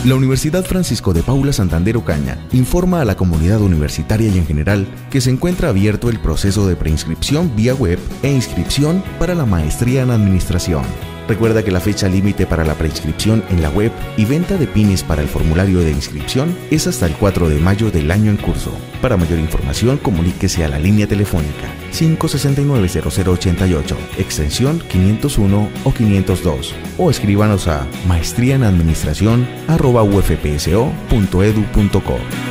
La Universidad Francisco de Paula Santander Ocaña informa a la comunidad universitaria y en general que se encuentra abierto el proceso de preinscripción vía web e inscripción para la maestría en administración. Recuerda que la fecha límite para la preinscripción en la web y venta de pines para el formulario de inscripción es hasta el 4 de mayo del año en curso. Para mayor información, comuníquese a la línea telefónica 569-0088, extensión 501 o 502, o escríbanos a maestriaenadministración@ufpso.edu.co.